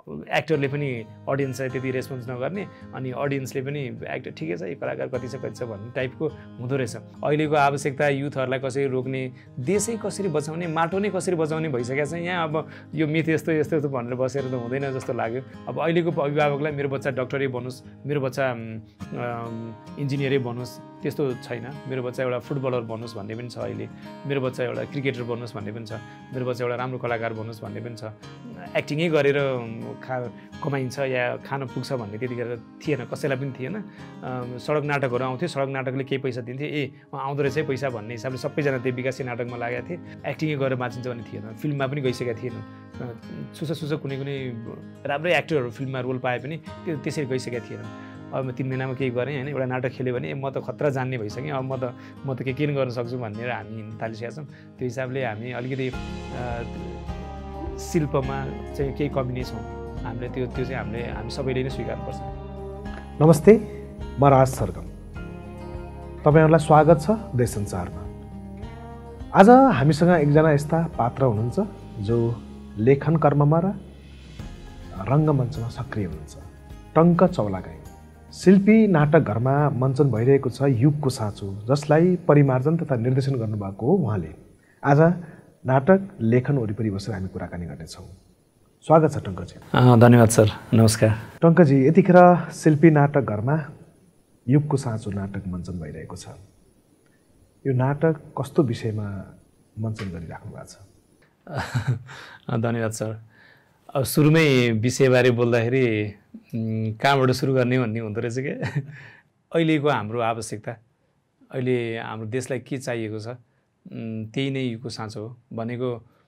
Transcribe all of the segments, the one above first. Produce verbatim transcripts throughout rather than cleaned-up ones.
एक्टरले पनि अडियन्सलाई त्यति रेस्पोन्स नगर्ने अनि अडियन्सले पनि एक्टर ठिकै छ यो कलाकार कति छ कति छ भन्ने टाइपको हुँदो रहेछ। अहिलेको आवश्यकता युथहरूलाई कसरी रोक्ने, देशै कसरी बचाउने, माटो नै कसरी बचाउने भइसकेको छ। यहाँ अब यो मिथ यस्तो यस्तो यस्तो भनेर बसेर त हुँदैन जस्तो लाग्यो। अब अहिलेको अभिभावकलाई मेरो बच्चा डक्टरै बनोस्, मेरो बच्चा इन्जिनियरै बनोस् त्यस्तो छैन। मेरो बच्चा एउटा फुटबलर बनोस् भन्ने पनि छ अहिले, मेरो बच्चा एउटा क्रिकेटर बनोस् भन्ने पनि छ, मेरो बच्चा एउटा राम्रो कलाकार बनोस् भन्ने पनि छ। एक्टिङै गरेर खा कमाइन्छ या खान पुग्छ भन्ने त्यतिखेर थिएन, कसैलाई पनि थिएन। सडक नाटकहरू आउँथ्यो, सडक नाटकले केही पैसा दिन्थ्यो, ए आउँदो रहेछ पैसा भन्ने हिसाबले सबैजना त्यो विकासे नाटकमा लागेका थिए। एक्टिङै गरेर बाँचिन्छ भन्ने थिएन, फिल्ममा पनि गइसकेका थिएन। सुसा सुसा कुनै कुनै राम्रै एक्टरहरू फिल्ममा रोल पाए पनि त्यो त्यसरी गइसकेका थिएन। अब म तिन महिनामा केही गरेँ होइन, एउटा नाटक खेल्यो भने म त खतरा जान्ने भइसकेँ, अब म त म त के किन गर्न सक्छु भनेर हामी थालिसकेका छौँ। त्यो हिसाबले हामी अलिकति शिल्पमा चाहिँ केही कमी नै छौँ। हामीले त्यो त्यो चाहिँ हामीले हामी सबैले नै स्वीकार्नुपर्छ। नमस्ते, म राज सरगम, तपाईँहरूलाई स्वागत छ देश संसारमा। आज हामीसँग एकजना यस्ता पात्र हुनुहुन्छ जो लेखन कर्ममा र रङ्गमञ्चमा सक्रिय हुनुहुन्छ। टङ्क चौलागाई शिल्पी नाटकघरमा मञ्चन भइरहेको छ युगको साँचो, जसलाई परिमार्जन तथा निर्देशन गर्नुभएको हो उहाँले। आज नाटक लेखन वरिपरि बसेर हामी कुराकानी गर्नेछौँ। स्वागत छ टङ्कजी। धन्यवाद सर, नमस्कार। टङ्कजी, यतिखेर शिल्पी नाटकघरमा युगको साँचो नाटक मञ्चन भइरहेको छ। यो नाटक कस्तो विषयमा मञ्चन गरिराख्नु भएको छ? धन्यवाद सर। अब सुरुमै विषयबारे बोल्दाखेरि कहाँबाट सुरु गर्ने भन्ने हुँदो रहेछ क्या। अहिलेको हाम्रो आवश्यकता, अहिले हाम्रो देशलाई के चाहिएको छ त्यही नै युगको साँचो हो भनेको।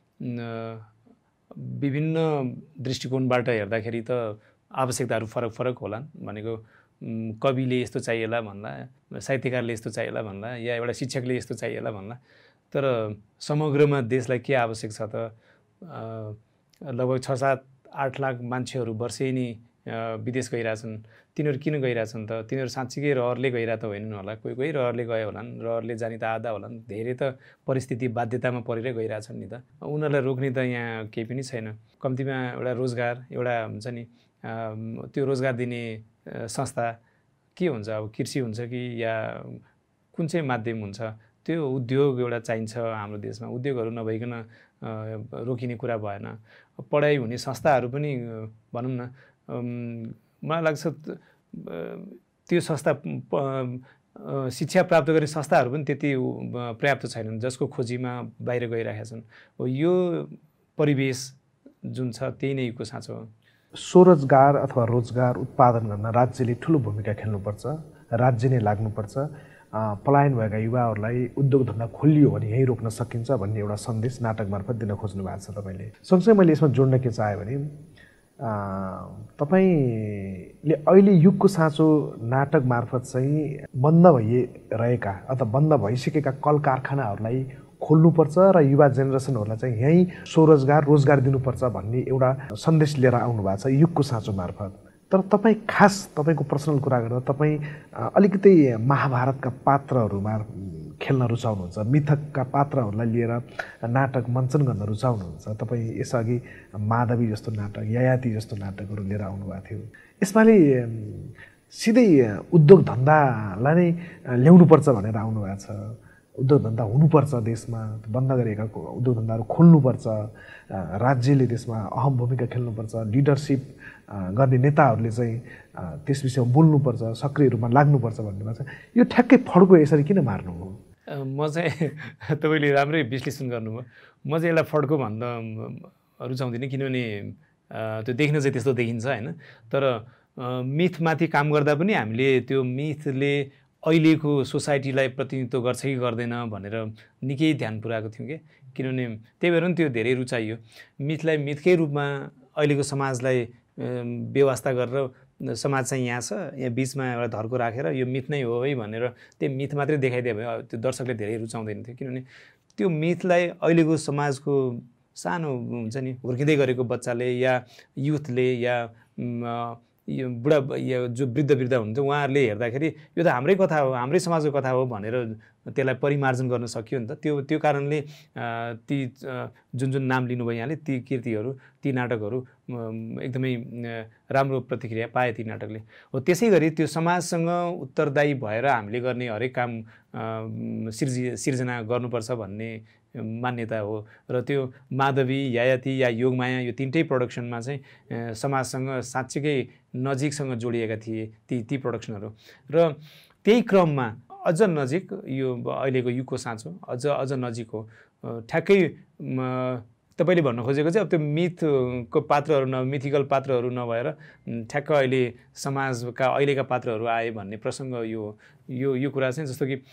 विभिन्न दृष्टिकोणबाट हेर्दाखेरि त आवश्यकताहरू फरक फरक होलान्। भनेको कविले यस्तो चाहिएला भन्ला, साहित्यकारले यस्तो चाहिएला भन्ला, या एउटा शिक्षकले यस्तो चाहिएला भन्ला। तर समग्रमा देशलाई के आवश्यक छ त? लगभग छ सात आठ लाख मान्छेहरू वर्षै नै विदेश गइरहेछन्। तिनीहरू किन गइरहेछन् त? तिनीहरू साँच्चीकै रहरले गइरहेको त होइनन् होला, कोही कोही रहरले गए होलान्, रहरले जाने त आधा होलान्, धेरै त परिस्थिति बाध्यतामा परेरै गइरहेछन् नि त। उनीहरूलाई रोक्ने त यहाँ केही पनि छैन। कम्तीमा एउटा रोजगार, एउटा हुन्छ नि त्यो रोजगार दिने संस्था के हुन्छ, अब कृषि हुन्छ कि या कुन चाहिँ माध्यम हुन्छ, त्यो उद्योग एउटा चाहिन्छ हाम्रो देशमा। उद्योगहरू नभइकन रोकिने कुरा भएन। पढाइ हुने संस्थाहरू पनि भनौँ न, मलाई लाग्छ त्यो संस्था शिक्षा प्राप्त गर्ने संस्थाहरू पनि त्यति पर्याप्त छैनन् जसको खोजीमा बाहिर गइरहेका छन्। यो परिवेश जुन छ त्यही नै युगको साँचो हो। स्वरोजगार अथवा रोजगार उत्पादन गर्न राज्यले ठुलो भूमिका खेल्नुपर्छ, राज्य नै लाग्नुपर्छ। पलायन भएका युवाहरूलाई उद्योग धन्दा खोलियो भने यहीँ रोक्न सकिन्छ भन्ने एउटा सन्देश नाटक मार्फत दिन खोज्नु भएको छ तपाईँले। सँगसँगै मैले यसमा जोड्न के चाहेँ भने तपाईँले अहिले युगको साँचो नाटक मार्फत चाहिँ बन्द भइरहेका अथवा बन्द भइसकेका कल कारखानाहरूलाई खोल्नुपर्छ र युवा जेनेरेसनहरूलाई चाहिँ यहीँ स्वरोजगार रोजगार दिनुपर्छ भन्ने एउटा सन्देश लिएर आउनु भएको छ युगको साँचो मार्फत। तर तपाईँ खास तपाईँको पर्सनल कुरा गर्दा तपाईँ अलिकति महाभारतका पात्रहरूमा खेल्न रुचाउनुहुन्छ, मिथकका पात्रहरूलाई लिएर नाटक मञ्चन गर्न रुचाउनुहुन्छ। तपाईँ यसअघि माधवी जस्तो नाटक, ययाति जस्तो नाटकहरू लिएर आउनुभएको थियो। यसपालि सिधै उद्योग धन्दालाई नै ल्याउनुपर्छ भनेर आउनुभएको छ। उद्योग धन्दा हुनुपर्छ देशमा, बन्द गरिएका उद्योग धन्दाहरू खोल्नुपर्छ, राज्यले त्यसमा अहम भूमिका खेल्नुपर्छ, लिडरसिप गर्ने नेताहरूले चाहिँ त्यस विषयमा बोल्नुपर्छ, सक्रिय रूपमा लाग्नुपर्छ भन्ने भएको छ। यो ठ्याक्कै फड्को यसरी किन मार्नु हो? म चाहिँ तपाईँले राम्रै विश्लेषण गर्नुभयो। म चाहिँ यसलाई फड्को भन्दा रुचाउँदिनँ, किनभने त्यो देख्न चाहिँ त्यस्तो देखिन्छ होइन। तर मिथमाथि काम गर्दा पनि हामीले त्यो मिथले अहिलेको सोसाइटीलाई प्रतिनिधित्व गर्छ कि गर्दैन भनेर निकै ध्यान पुऱ्याएको थियौँ कि, किनभने त्यही भएर पनि त्यो धेरै रुचाइयो। मिथलाई मिथकै रूपमा अहिलेको समाजलाई व्यवस्था गरेर समाज चाहिँ यहाँ छ, यहाँ बिचमा एउटा धर्को राखेर यो मिथ नै हो है भनेर त्यो मिथ मात्रै देखाइदियो भने त्यो दर्शकले धेरै रुचाउँदैन थियो। किनभने त्यो मिथलाई अहिलेको समाजको सानो हुन्छ नि हुर्किँदै गरेको बच्चाले या युथले या यो बुढा यो जो वृद्ध वृद्ध हुनुहुन्छ उहाँहरूले हेर्दाखेरि यो त हाम्रै कथा हो, हाम्रै समाजको कथा हो भनेर त्यसलाई परिमार्जन गर्न सकियो नि त। त्यो त्यो कारणले ती जुन जुन नाम लिनुभयो यहाँले ती कृतिहरू ती नाटकहरू एकदमै राम्रो प्रतिक्रिया पाए ती नाटकले। हो त्यसै गरी त्यो समाजसँग उत्तरदायी भएर हामीले गर्ने हरेक काम सिर्जी सिर्जना गर्नुपर्छ भन्ने मान्यता हो। र त्यो माधवी, यायाती या योगमाया यो तिनटै प्रडक्सनमा चाहिँ समाजसँग साँच्चीकै नजिकसँग जोडिएका थिए ती ती प्रडक्सनहरू। र त्यही क्रममा अझ नजिक यो अहिलेको युगको साँचो अझ अझ नजिक हो। ठ्याक्कै तपाईँले भन्न खोजेको चाहिँ अब त्यो मिथको पात्रहरू न मिथिकल पात्रहरू नभएर ठ्याक्क अहिले समाजका अहिलेका पात्रहरू आए भन्ने प्रसङ्ग यो यो यो कुरा चाहिँ जस्तो कि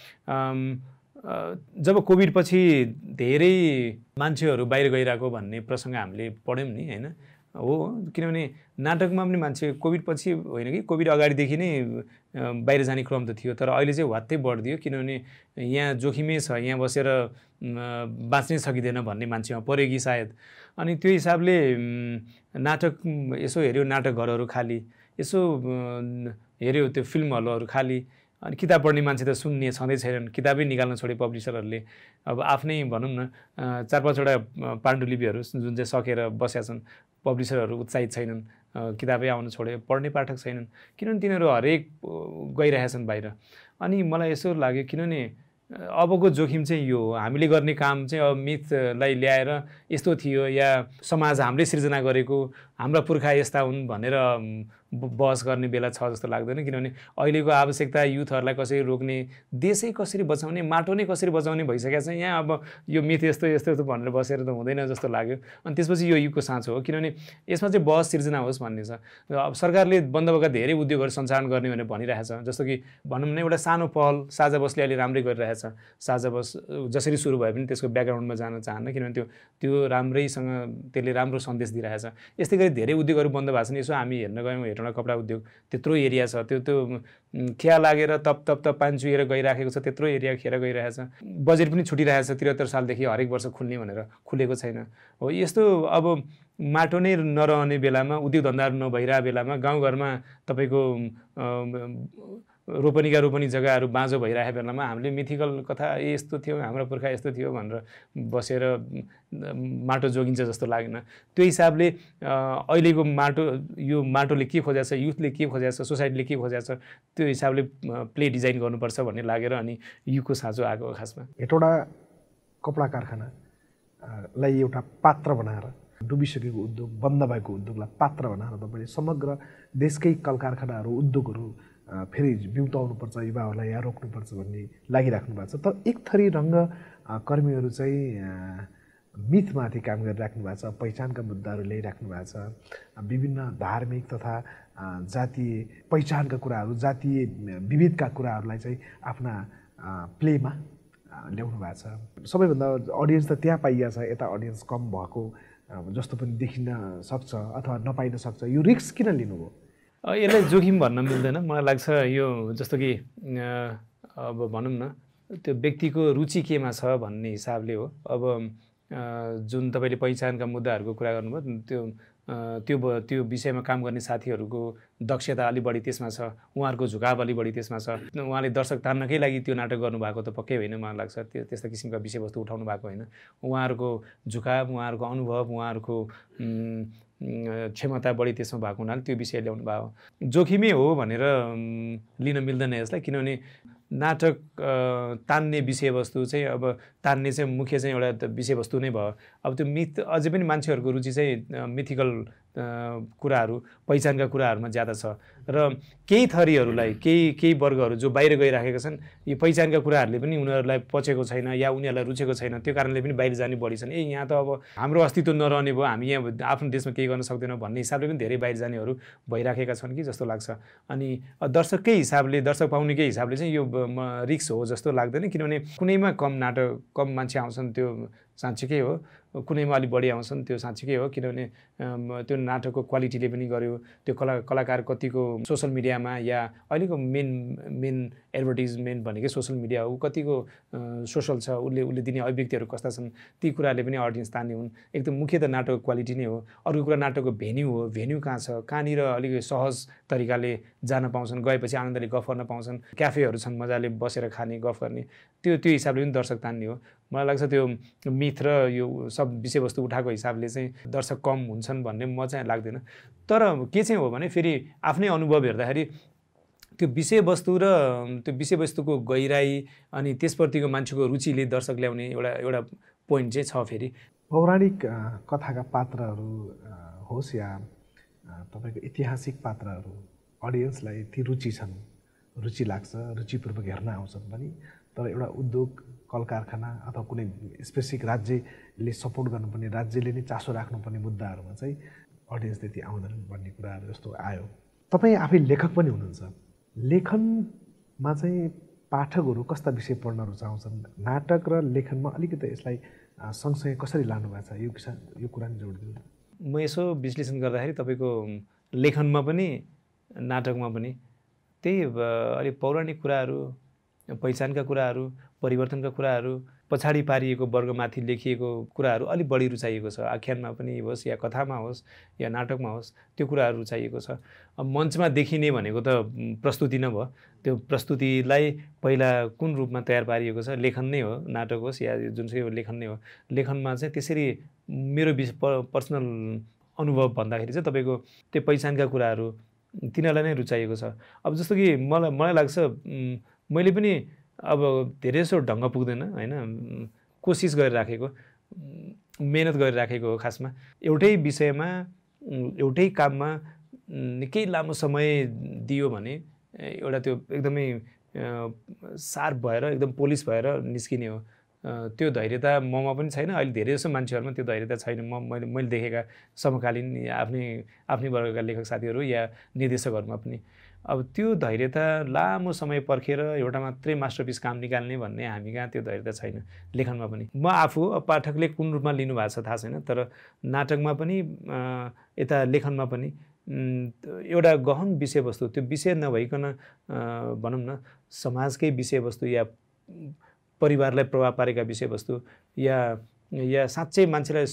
जब कोभिड पछि धेरै मान्छेहरू बाहिर गइरहेको भन्ने प्रसङ्ग हामीले पढ्यौँ नि होइन हो। किनभने नाटकमा पनि मान्छे कोभिड पछि होइन कि कोभिड अगाडिदेखि नै बाहिर जाने क्रम त थियो, तर अहिले चाहिँ वात्तै बढिदियो। किनभने यहाँ जोखिमै छ, यहाँ बसेर बाँच्नै सकिँदैन भन्ने मान्छेमा पऱ्यो कि सायद। अनि त्यो हिसाबले नाटक यसो हेऱ्यो नाटक घरहरू खाली, यसो हेऱ्यो त्यो फिल्म हलहरू खाली, अनि किताब पढ्ने मान्छे त सुन्ने छँदै छैनन्, किताबै निकाल्न छोडे पब्लिसरहरूले। अब आफ्नै भनौँ न चार पाँचवटा पाण्डुलिपिहरू जुन चाहिँ सकेर बसेका छन्, पब्लिसरहरू उत्साहित छैनन्, किताबै आउन छोडे, पढ्ने पाठक छैनन्, किनभने तिनीहरू हरेक गइरहेछन् बाहिर। अनि मलाई यसो लाग्यो किनभने अबको जोखिम चाहिँ यो हो, हामीले गर्ने काम चाहिँ अब मिथलाई ल्याएर यस्तो थियो या समाज हामीले सिर्जना गरेको हाम्रा पुर्खा यस्ता हुन् भनेर बहस गर्ने बेला छ जस्तो लाग्दैन। किनभने अहिलेको आवश्यकता युथहरूलाई कसरी रोक्ने, देशै कसरी बचाउने, माटो नै कसरी बचाउने भइसकेको छ। यहाँ अब यो मिथ यस्तो यस्तो यस्तो भनेर बसेर त हुँदैन जस्तो लाग्यो। अनि त्यसपछि यो युगको साँचो हो, किनभने यसमा चाहिँ बहस सिर्जना होस् भन्ने छ। अब सरकारले बन्द भएका धेरै उद्योगहरू सञ्चालन गर्ने भनेर भनिरहेछ। जस्तो कि भनौँ न एउटा सानो पहल साझा बसले अहिले राम्रै गरिरहेछ। साझा बस जसरी सुरु भए पनि त्यसको ब्याकग्राउन्डमा जान चाहन्न, किनभने त्यो त्यो राम्रैसँग त्यसले राम्रो सन्देश दिइरहेछ। यस्तै गरी धेरै उद्योगहरू बन्द भएको छन्। यसो हामी हेर्न गयौँ हेटौँडा कपडा उद्योग त्यत्रो एरिया छ, त्यो त्यो खिया लागेर तप तप तप पानी चुहेर गइराखेको छ, त्यत्रो एरिया खेर गइरहेछ। बजेट पनि छुटिरहेछ, त्रिहत्तर सालदेखि हरेक वर्ष खुल्ने भनेर खुलेको छैन हो। यस्तो अब माटो नै नरहने बेलामा, उद्योग धन्दाहरू नभइरहेको बेलामा गाउँघरमा तपाईँको रोपनीका रोपनी जग्गाहरू बाँझो भइरहेको बेलामा हामीले मिथिकल कथा यस्तो थियो, हाम्रो पुर्खा यस्तो थियो भनेर बसेर माटो जोगिन्छ जस्तो लागेन। त्यो हिसाबले अहिलेको माटो यो माटोले के खोजेको छ, युथले के खोजेको छ, सोसाइटीले के खोजेको छ, त्यो हिसाबले प्ले डिजाइन गर्नुपर्छ भन्ने लागेर अनि युगको साँचो आएको खासमा। हेटौँडा कपडा कारखानालाई एउटा पात्र बनाएर डुबिसकेको उद्योग, बन्द भएको उद्योगलाई पात्र बनाएर तपाईँले समग्र देशकै कल कारखानाहरू उद्योगहरू फेरि बिउताउनुपर्छ, युवाहरूलाई यहाँ रोक्नुपर्छ भन्ने लागिराख्नु भएको छ। तर एक थरी रङ्ग कर्मीहरू चाहिँ मिथमाथि काम गरिराख्नु भएको छ, पहिचानका मुद्दाहरू ल्याइराख्नु भएको छ, विभिन्न धार्मिक तथा जातीय पहिचानका कुराहरू, जातीय विविधका कुराहरूलाई चाहिँ आफ्ना प्लेमा ल्याउनु भएको छ। सबैभन्दा अडियन्स त त्यहाँ पाइएको छ, यता अडियन्स कम भएको जस्तो पनि देखिन सक्छ अथवा नपाइन सक्छ। यो रिस्क किन लिनुभयो? यसलाई जोखिम भन्न मिल्दैन। मलाई लाग्छ यो जस्तो कि अब भनौँ न त्यो व्यक्तिको रुचि केमा छ भन्ने हिसाबले हो। अब जुन तपाईँले पहिचानका मुद्दाहरूको कुरा गर्नुभयो त्यो त्यो त्यो विषयमा काम गर्ने साथीहरूको दक्षता अलि बढी त्यसमा छ, उहाँहरूको झुकाव अलि बढी त्यसमा छ। उहाँले दर्शक तान्नकै लागि त्यो नाटक गर्नुभएको त पक्कै होइन मलाई लाग्छ। त्यो त्यस्ता किसिमका विषयवस्तु उठाउनु भएको होइन। उहाँहरूको झुकाव, उहाँहरूको अनुभव, उहाँहरूको क्षमता बढी त्यसमा भएको हुनाले त्यो विषय ल्याउनु भयो। जोखिमै हो भनेर लिन मिल्दैन यसलाई, किनभने नाटक तान्ने विषयवस्तु चाहिँ अब तान्ने चाहिँ मुख्य चाहिँ एउटा विषयवस्तु नै भयो। अब त्यो मिथ अझै पनि मान्छेहरूको रुचि चाहिँ मिथिकल कुराहरू, पहिचानका कुराहरूमा ज्यादा छ। र केही थरीहरूलाई, केही केही वर्गहरू जो बाहिर गइराखेका छन्, यो पहिचानका कुराहरूले पनि उनीहरूलाई पचेको छैन या उनीहरूलाई रुचेको छैन, त्यो कारणले पनि बाहिर जाने बढी छन्। ए यहाँ त अब हाम्रो अस्तित्व नरहने भयो, हामी यहाँ आफ्नो देशमा केही गर्न सक्दैनौँ भन्ने हिसाबले पनि धेरै बाहिर जानेहरू भइराखेका छन् कि जस्तो लाग्छ। अनि दर्शककै हिसाबले, दर्शक पाउनेकै हिसाबले चाहिँ यो रिक्स हो जस्तो लाग्दैन, किनभने कुनैमा कम नाटक कम मान्छे आउँछन्, त्यो साँच्चीकै हो कुनैमा अलिक बढी आउँछन् त्यो साँच्चीकै हो किनभने त्यो नाटकको क्वालिटीले पनि गर्यो त्यो कला कलाकार कतिको सोसल मिडियामा या अहिलेको मेन मेन एडभर्टिजमेन्ट भनेकै सोसल मिडिया हो कतिको सोसल छ उसले उसले दिने अभिव्यक्तिहरू कस्ता छन् ती कुराले पनि अडियन्स तान्ने हुन् एकदम मुख्य त नाटकको क्वालिटी नै हो अर्को कुरा नाटकको भेन्यू हो भेन्यू कहाँ छ कहाँनिर अलिक सहज तरिकाले जान पाउँछन् गएपछि आनन्दले गफ गर्न पाउँछन् क्याफेहरू छन् मजाले बसेर खाने गफ गर्ने त्यो त्यो हिसाबले पनि दर्शक तान्ने हो मलाई लाग्छ त्यो मिथ र यो सब विषयवस्तु उठाएको हिसाबले चाहिँ दर्शक कम हुन्छन् भन्ने म चाहिँ लाग्दैन तर के चाहिँ हो भने फेरि आफ्नै अनुभव हेर्दाखेरि त्यो विषयवस्तु र त्यो विषयवस्तुको गहिराई अनि त्यसप्रतिको मान्छेको रुचिले दर्शक ल्याउने एउटा एउटा पोइन्ट चाहिँ छ फेरि पौराणिक कथाका पात्रहरू होस् या तपाईँको ऐतिहासिक पात्रहरू अडियन्सलाई ती रुचि छन् रुचि लाग्छ रुचिपूर्वक हेर्न आउँछन् पनि तर एउटा उद्योग कल कारखाना अथवा कुनै स्पेसिफिक राज्यले सपोर्ट गर्नुपर्ने राज्यले नै चासो राख्नुपर्ने मुद्दाहरूमा चाहिँ अडियन्स त्यति आउँदैन भन्ने कुराहरू जस्तो आयो तपाईँ आफै लेखक पनि हुनुहुन्छ लेखनमा चाहिँ पाठकहरू कस्ता विषय पढ्न रुचाउँछन् नाटक र लेखनमा अलिकति यसलाई सँगसँगै कसरी लानु भएको छ यो किसा यो कुरा नि जोडिदिनु म यसो विश्लेषण गर्दाखेरि तपाईँको लेखनमा पनि नाटकमा पनि त्यही अलिक पौराणिक कुराहरू पहिचानका कुराहरू परिवर्तनका कुराहरू पछाडि पारिएको वर्गमाथि लेखिएको कुराहरू अलिक बढी रुचाइएको छ आख्यानमा पनि होस् या कथामा होस् या नाटकमा होस् त्यो कुराहरू रुचाइएको छ अब मञ्चमा देखिने भनेको त प्रस्तुति नै भयो त्यो प्रस्तुतिलाई पहिला कुन रूपमा तयार पारिएको छ लेखन नै हो नाटक होस् या जुनसुकै लेखन नै हो लेखनमा चाहिँ त्यसरी मेरो पर्सनल अनुभव भन्दाखेरि चाहिँ तपाईँको त्यो पहिचानका कुराहरू तिनीहरूलाई नै रुचाइएको छ अब जस्तो कि मलाई मलाई लाग्छ मैले पनि अब धेरै जसो ढङ्ग पुग्दैन होइन कोसिस गरिराखेको मेहनत गरिराखेको हो खासमा एउटै विषयमा एउटै काममा निकै लामो समय दियो भने एउटा त्यो एकदमै सार्प भएर एकदम पोलिस भएर निस्किने हो त्यो धैर्यता ममा पनि छैन अहिले धेरै जसो मान्छेहरूमा त्यो धैर्यता छैन म मैले मैले देखेका समकालीन आफ्नै आफ्नै वर्गका लेखक साथीहरू या निर्देशकहरूमा पनि अब त्यो धैर्यता लामो समय पर्खेर एउटा मात्रै मास्टरपिस काम निकाल्ने भन्ने हामी कहाँ त्यो धैर्यता छैन लेखनमा पनि म आफू पाठकले कुन रूपमा लिनु भएको छ थाहा छैन तर नाटकमा पनि यता लेखनमा पनि एउटा गहन विषयवस्तु त्यो विषय नभइकन भनौँ न समाजकै विषयवस्तु या परिवारलाई प्रभाव पारेका विषयवस्तु या या साँच्चै मान्छेलाई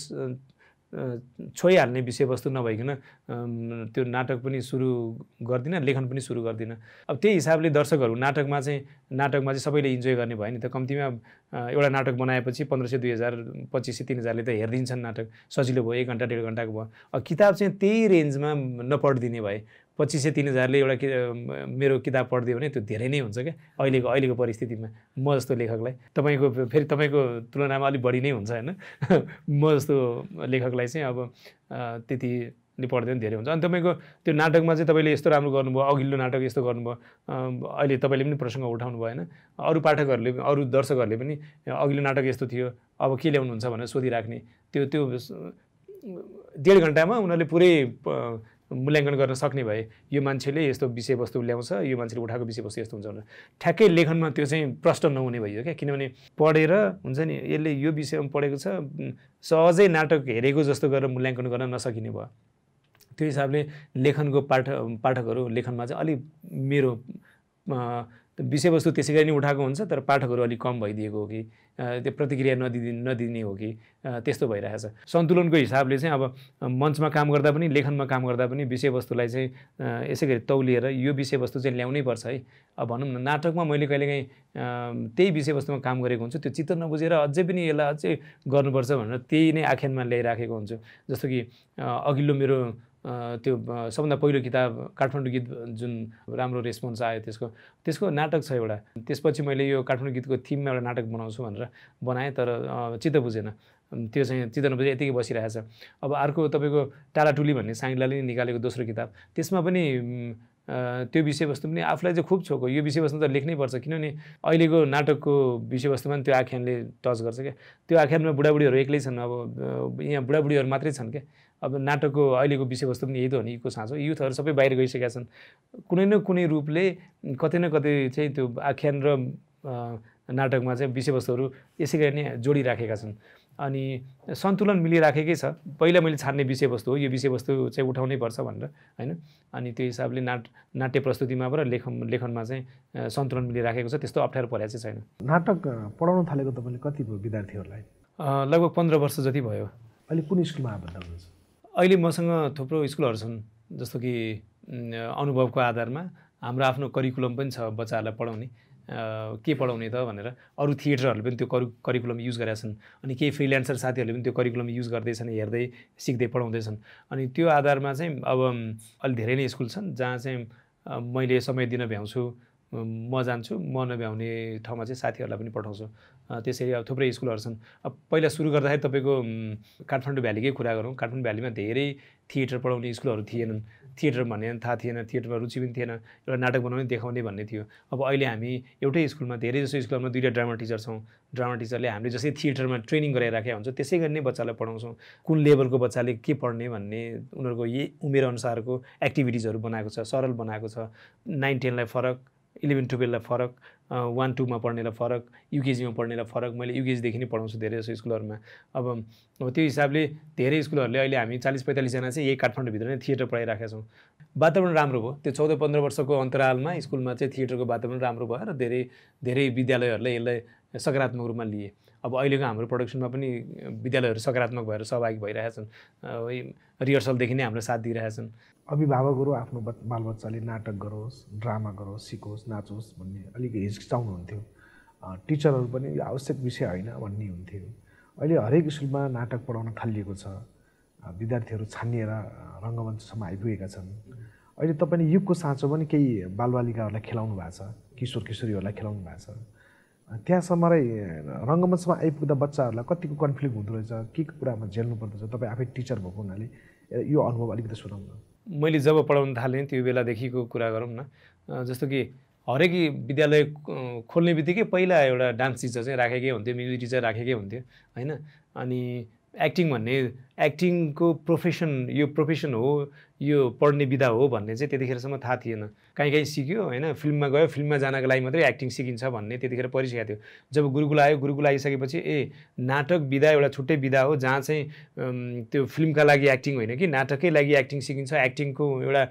छोइहाल्ने विषयवस्तु नभइकन त्यो नाटक पनि सुरु गर्दिनँ लेखन पनि सुरु गर्दिनँ अब त्यही हिसाबले दर्शकहरू नाटकमा चाहिँ नाटकमा चाहिँ सबैले इन्जोय गर्ने भयो नि त कम्तीमा एउटा नाटक बनाएपछि पन्ध्र सय दुई हजार पच्चिस सय तिन हजारले त हेरिदिन्छन् नाटक सजिलो भयो एक घन्टा डेढ घन्टाको भयो अब किताब चाहिँ त्यही रेन्जमा नपढिदिने भए पच्चिस सय तिन हजारले एउटा कि मेरो किताब पढिदियो भने त्यो धेरै नै हुन्छ क्या अहिलेको अहिलेको परिस्थितिमा म जस्तो लेखकलाई तपाईँको फेरि तपाईँको तुलनामा अलिक बढी नै हुन्छ होइन म जस्तो लेखकलाई चाहिँ अब त्यति पढ्दैन धेरै हुन्छ अनि तपाईँको त्यो नाटकमा चाहिँ तपाईँले यस्तो राम्रो गर्नुभयो अघिल्लो नाटक यस्तो गर्नुभयो अहिले तपाईँले पनि प्रसङ्ग उठाउनु भयो होइन अरू पाठकहरूले अरू दर्शकहरूले पनि अघिल्लो नाटक यस्तो थियो अब के ल्याउनुहुन्छ भनेर सोधिराख्ने त्यो त्यो डेढ घन्टामा उनीहरूले पुरै मूल्याङ्कन गर्न सक्ने भए यो मान्छेले यस्तो विषयवस्तु ल्याउँछ यो मान्छेले उठाएको विषयवस्तु यस्तो हुन्छ भनेर ठ्याक्कै लेखनमा त्यो चाहिँ प्रष्ट नहुने भयो क्या किनभने पढेर हुन्छ नि यसले यो विषयमा पढेको छ सहजै नाटक हेरेको जस्तो गरेर मूल्याङ्कन गर्न नसकिने भयो त्यो हिसाबले लेखनको पाठ पाठकहरू लेखनमा चाहिँ अलिक मेरो विषयवस्तु त्यसै गरी नै उठाएको हुन्छ तर पाठकहरू अलिक कम भइदिएको हो कि त्यो प्रतिक्रिया नदिने नदिने हो कि त्यस्तो भइरहेछ सन्तुलनको हिसाबले चाहिँ अब मञ्चमा काम गर्दा पनि लेखनमा काम गर्दा पनि विषयवस्तुलाई चाहिँ यसै गरी तौलिएर यो विषयवस्तु चाहिँ ल्याउनै पर्छ है अब भनौँ न नाटकमा मैले कहिलेकाहीँ त्यही विषयवस्तुमा काम गरेको हुन्छु त्यो चित्त नबुझेर अझै पनि यसलाई अझै गर्नुपर्छ भनेर त्यही नै आख्यानमा ल्याइराखेको हुन्छु जस्तो कि अघिल्लो मेरो त्यो सबभन्दा पहिलो किताब काठमाडौँ गीत जुन राम्रो रेस्पोन्स आयो त्यसको त्यसको नाटक छ एउटा त्यसपछि मैले यो काठमाडौँ गीतको थिममा एउटा नाटक बनाउँछु भनेर बनाएँ तर चित्त बुझेन त्यो चाहिँ चित्त नबुझे यतिकै बसिरहेछ अब अर्को तपाईँको टालाटुली भन्ने साङ्ग्लाले निकालेको दोस्रो किताब त्यसमा पनि त्यो विषयवस्तु पनि आफूलाई चाहिँ खुब छोको यो विषयवस्तु त लेख्नै पर्छ किनभने अहिलेको नाटकको विषयवस्तुमा पनि त्यो आख्यानले टच गर्छ क्या त्यो आख्यानमा बुढाबुढीहरू एक्लै छन् अब यहाँ बुढाबुढीहरू मात्रै छन् क्या अब नाटकको अहिलेको विषयवस्तु पनि यही त हो नि यीको साँचो युथहरू सबै बाहिर गइसकेका छन् कुनै न कुनै रूपले कतै न कतै चाहिँ त्यो आख्यान र नाटकमा चाहिँ विषयवस्तुहरू यसै गरी नै जोडिराखेका छन् अनि सन्तुलन मिलिराखेकै छ। पहिला मैले छान्ने विषयवस्तु हो, यो विषयवस्तु चाहिँ उठाउनै पर्छ भनेर होइन। अनि त्यो हिसाबले नाट नाट्य प्रस्तुतिमा र लेखन लेखनमा चाहिँ सन्तुलन मिलिराखेको छ, त्यस्तो अप्ठ्यारो परेको चाहिँ छैन। नाटक पढाउन थालेको तपाईँले कति भयो विद्यार्थीहरूलाई? लगभग पन्ध्र वर्ष जति भयो। अहिले कुन स्कुलमा आबद्ध हुनुहुन्छ? अहिले मसँग थुप्रो स्कुलहरू छन्, जस्तो कि अनुभवको आधारमा हाम्रो आफ्नो करिकुलम पनि छ बच्चाहरूलाई पढाउने। के पढाउने त भनेर अरू थिएटरहरूले पनि त्यो करि करिकुलम युज गरेका छन्, अनि केही फ्रिल्यान्सर साथीहरूले पनि त्यो करिकुलम युज गर्दैछन्, हेर्दै सिक्दै पढाउँदैछन्। अनि त्यो आधारमा चाहिँ अब अलि धेरै नै स्कुल छन् जहाँ चाहिँ मैले समय दिन भ्याउँछु, म जान्छु, म नभ्याउने ठाउँमा चाहिँ साथीहरूलाई पनि पठाउँछु। त्यसरी अब थुप्रै स्कुलहरू छन्। अब पहिला सुरु गर्दाखेरि तपाईँको काठमाडौँ भ्यालीकै कुरा गरौँ, काठमाडौँ भ्यालीमा धेरै थिएटर पढाउने स्कुलहरू थिएनन्। थिएटर भन्ने थाहा थिएन, थिएटरमा रुचि पनि थिएन, एउटा नाटक बनाउने देखाउने भन्ने थियो। अब अहिले हामी एउटै स्कुलमा, धेरै जसो स्कुलमा दुईवटा ड्रामा टिचर छौँ। ड्रामा टिचरले हामीले जसरी थिएटरमा ट्रेनिङ गराइराखेका हुन्छ त्यसै गरी नै बच्चालाई पढाउँछौँ। कुन लेभलको बच्चाले के पढ्ने भन्ने उनीहरूको यही उमेर अनुसारको एक्टिभिटिजहरू बनाएको छ, सरल बनाएको छ। नाइन टेनलाई फरक, इलेभेन टुवेल्भलाई फरक, वान टूमा पढ्नेलाई फरक, युकेजीमा पढ्नेलाई फरक। मैले युकेजीदेखि नै पढाउँछु धेरै जसो स्कुलहरूमा। अब अब त्यो हिसाबले धेरै स्कुलहरूले अहिले हामी चालिस पैँतालिसजना चाहिँ यही काठमाडौँभित्र नै थिएटर पढाइराखेका छौँ। वातावरण राम्रो भयो, त्यो चौध पन्ध्र वर्षको अन्तरालमा स्कुलमा चाहिँ थिएटरको वातावरण राम्रो भयो र धेरै धेरै विद्यालयहरूले यसलाई सकारात्मक रूपमा लिए। अब अहिलेको हाम्रो प्रोडक्सनमा पनि विद्यालयहरू सकारात्मक भएर सहभागी भइरहेका छन्, रिहर्सलदेखि नै हाम्रो साथ दिइरहेका छन्। अभिभावकहरू आफ्नो बालबच्चाले नाटक गरोस्, ड्रामा गरोस्, सिकोस्, नाचोस् भन्ने अलिक हिचकिचाउनुहुन्थ्यो। टिचरहरू पनि यो आवश्यक विषय होइन भन्ने हुन्थ्यो। अहिले हरेक स्कुलमा नाटक पढाउन थालिएको छ, विद्यार्थीहरू छानिएर रङ्गमञ्चसम्म आइपुगेका छन्। अहिले तपाईँले युगको साँचो पनि केही बालबालिकाहरूलाई खेलाउनु भएको छ, किशोर किशोरीहरूलाई खेलाउनु भएको छ। त्यहाँसम्म र रङ्गमञ्चमा आइपुग्दा बच्चाहरूलाई कतिको कन्फ्लिक्ट हुँदो रहेछ, के कुरामा झेल्नु पर्दछ? तपाईँ आफै टिचर भएको हुनाले यो अनुभव अलिकति सुनाउनु न। मैले जब पढाउन थालेँ त्यो बेलादेखिको कुरा गरौँ न, जस्तो कि हरेक विद्यालय खोल्ने बित्तिकै पहिला एउटा डान्स टिचर चाहिँ राखेकै हुन्थ्यो, म्युजिक टिचर राखेकै हुन्थ्यो होइन। अनि एक्टिङ भन्ने, एक्टिङको प्रोफेसन, यो प्रोफेसन हो, यो पढ्ने विधा हो भन्ने चाहिँ त्यतिखेरसम्म थाहा थिएन। कहीँ कहीँ सिक्यो होइन, फिल्ममा गयो, फिल्ममा जानको लागि मात्रै एक्टिङ सिकिन्छ भन्ने त्यतिखेर परिसकेको थियो। जब गुरुकुल आयो, गुरुकुल आइसकेपछि ए नाटक विधा एउटा छुट्टै विधा हो जहाँ चाहिँ त्यो फिल्मका लागि एक्टिङ होइन कि नाटककै लागि एक्टिङ सिकिन्छ। एक्टिङको एउटा